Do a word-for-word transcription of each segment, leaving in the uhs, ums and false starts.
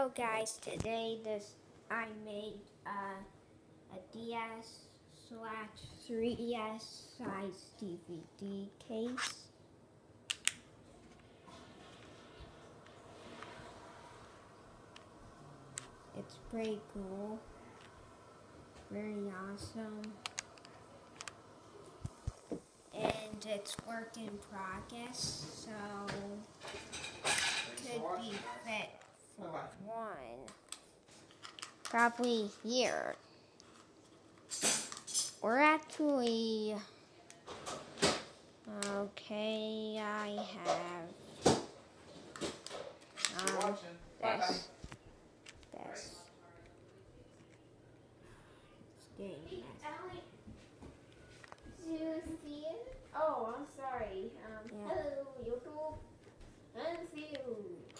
Hello guys, today this I made uh, a D S slash three D S size D V D case. It's pretty cool, very awesome, and it's work in progress, so could be fit for one. Probably here. Or actually, okay, I have um, this, this. It's getting messy. Do you see it? Oh, I'm sorry. Um, Yeah. Hello, YouTube. I'm you.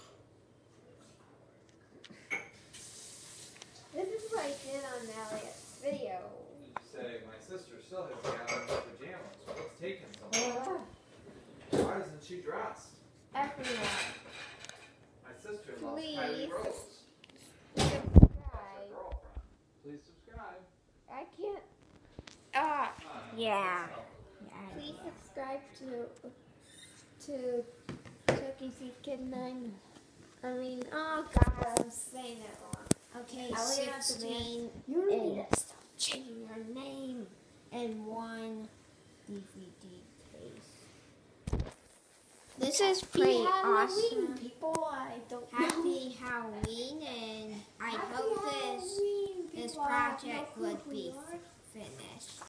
This is what I did on Elliot's video. You say, my sister still has Gavin's pajamas. What's taking so long? Yeah. Why isn't she dressed? Everyone, My sister loves Please. Kylie Rose. subscribe. That's her girlfriend. Please subscribe. I can't. Ah. Uh, Yeah. so- Please subscribe to to Chucky C Kid Nine. I mean, oh God, I'm saying it wrong. Okay, Elliot has to sixteen You need and to stop changing your name and one D V D case. This is pretty Happy Halloween, awesome. people. I don't know. Happy Halloween, and I Happy hope this Halloween, this people. I have no project clue would who be you are. finished.